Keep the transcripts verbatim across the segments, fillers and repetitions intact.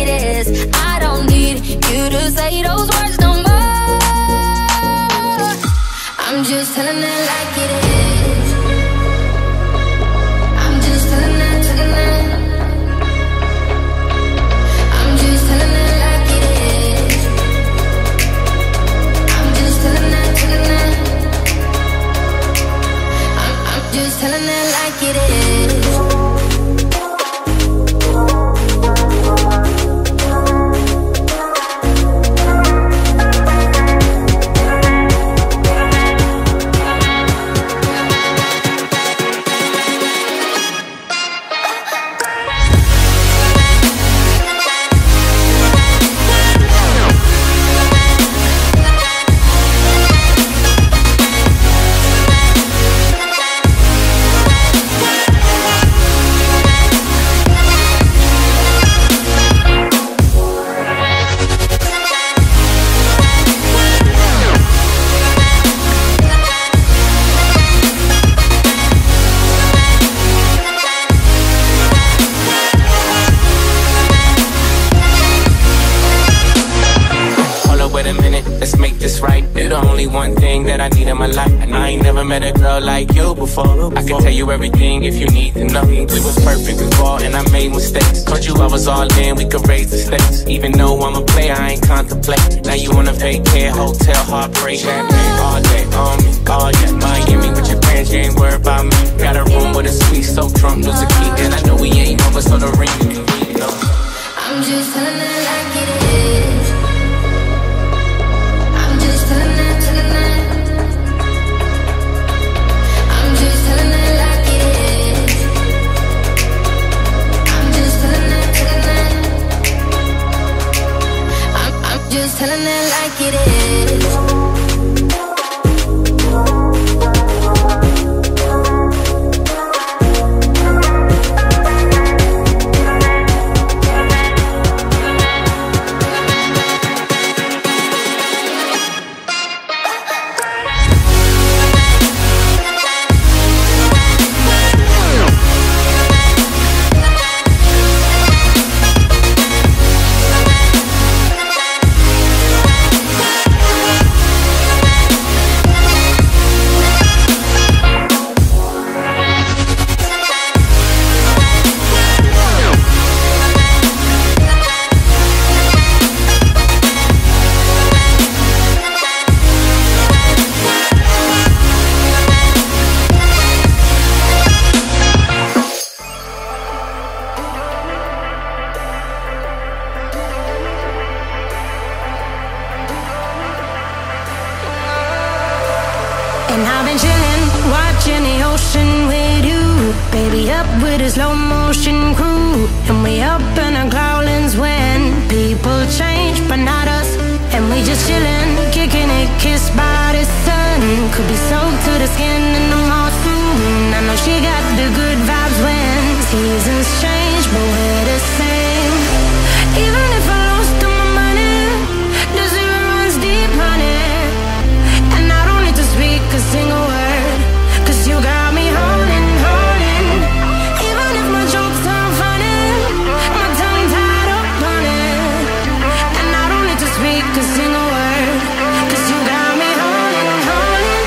it is. I don't need you to say those words no more. I'm just telling it like it is. I'm just telling it, telling it. I'm just telling it like it is. I'm just telling it, telling it. I'm, I'm just telling it like it is. One thing that I need in my life, and I ain't never met a girl like you before. I can tell you everything if you need to know. We was perfect before and I made mistakes. Told you I was all in, we could raise the stakes. Even though I'm a player, I ain't contemplate. Now you on a vacay, hotel, heartbreak. Champagne all day on me, all yeah. Miami with your plans, you ain't worried about me. Got a room with a suite, so drunk, lose a key. And I know we ain't over, so the ring you can read, no. I'm just telling it like it is. I'm just telling it, telling it. I'm just telling it like it is. I'm just telling it, telling it. I'm, I'm just telling it like it is. And I've been chillin', watching the ocean with you. Baby, up with a slow motion crew. And we up in our growlings when people change, but not us. And we just chillin', kicking it, kissed by the sun. Could be soaked to the skin in the mall soon. I know she got the good vibes when seasons change, but we're the same. Even if I lost all my money, the zero runs deep, honey. And I don't need to speak a single word, cause you got me holding, holding. Even if my jokes aren't funny, my tongue tied up on it. And I don't need to speak a single word, cause you got me holding, holding.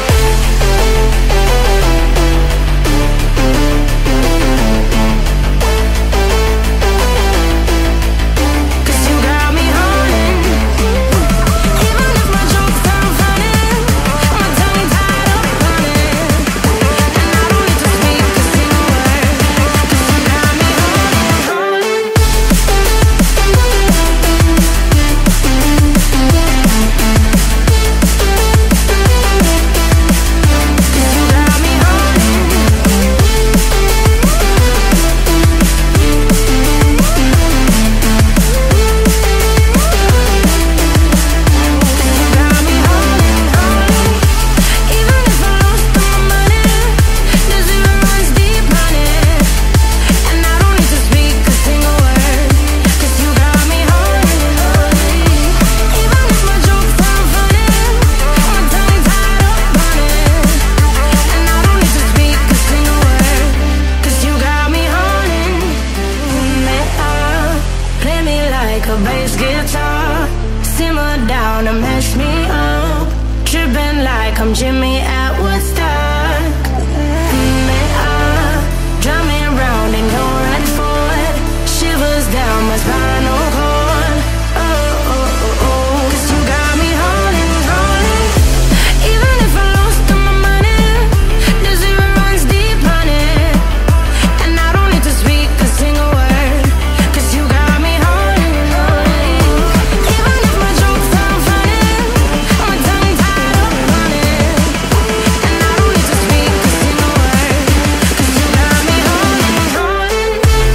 guitar, simmer down and mash me up, tripping like I'm Jimmy at Woodstock. May I drive me around in your red Ford, shivers down my spinal cord. Oh, oh, oh, oh, 'cause you got me holding, holding. Even if I lost all my money, the zero runs deep on it, and I don't need to speak a single word, 'cause you got me holding, holding. Even if my jokes sound funny, my tongue tied up on it, and I don't need to speak a single word, 'cause you got me holding, holding.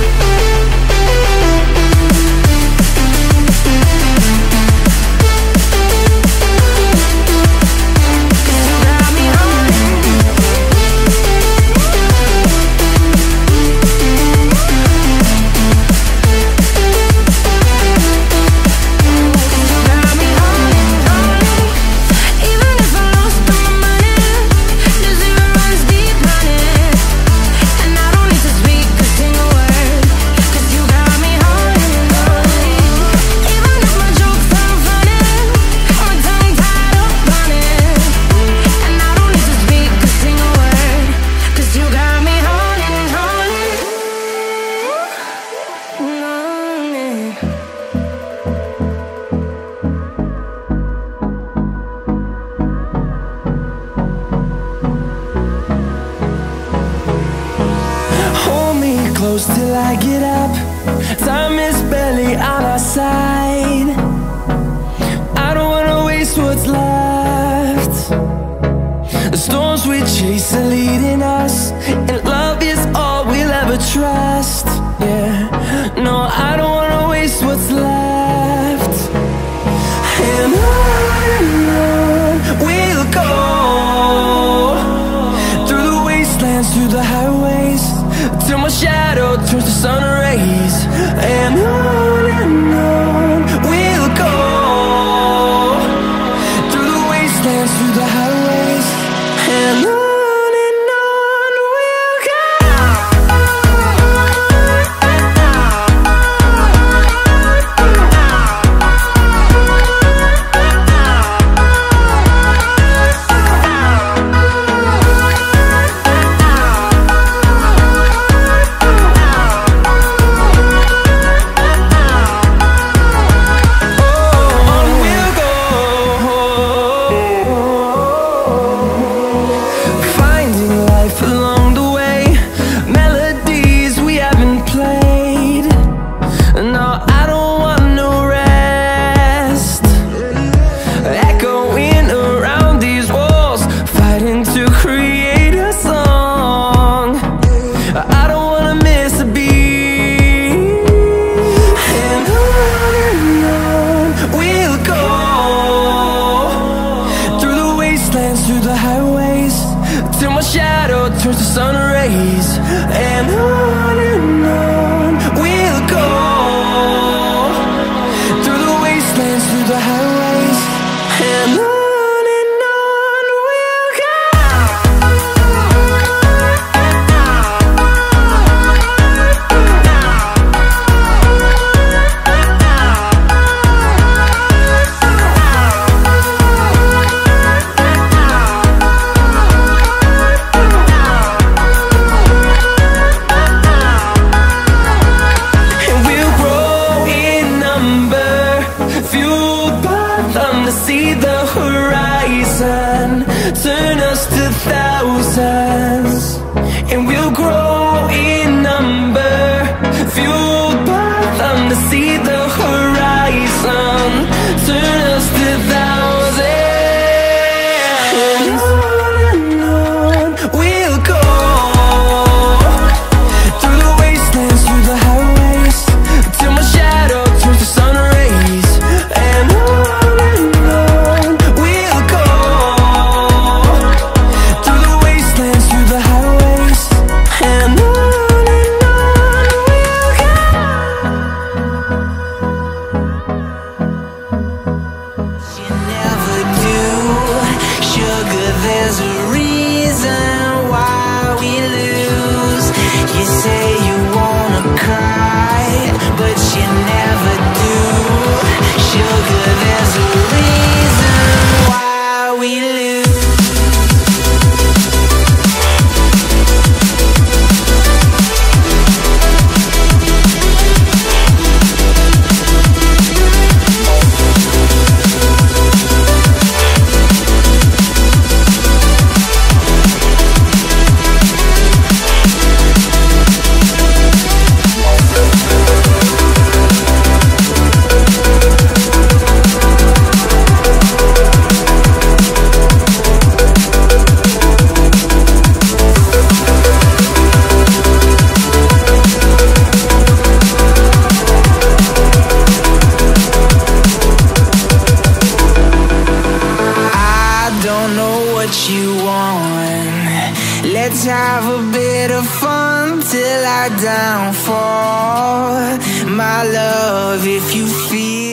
Close till I get up, time is barely on our side. I don't wanna waste what's left. The storms we chase are leading us, and love is all we'll ever trust. Yeah, no, I don't wanna waste what's left. And on and on we'll go, through the wastelands, through the highways, till my shadow turns to sun rays. And on and on we'll go, through the wastelands, through the highways, and on. Through the highways, till my shadow turns to sun rays. And on and on we'll go, through the wastelands, through the highways, and on. See the horizon turn us to thousands, and we'll grow in number, fueled by them to see the horizon turn us to thousands. And on and on we'll go, through the wastelands, through the highways, till my shadow turns to sun rays. And on we'll go, through the wastelands, through the highways. what you want. Let's have a bit of fun till I downfall. My love, if you feel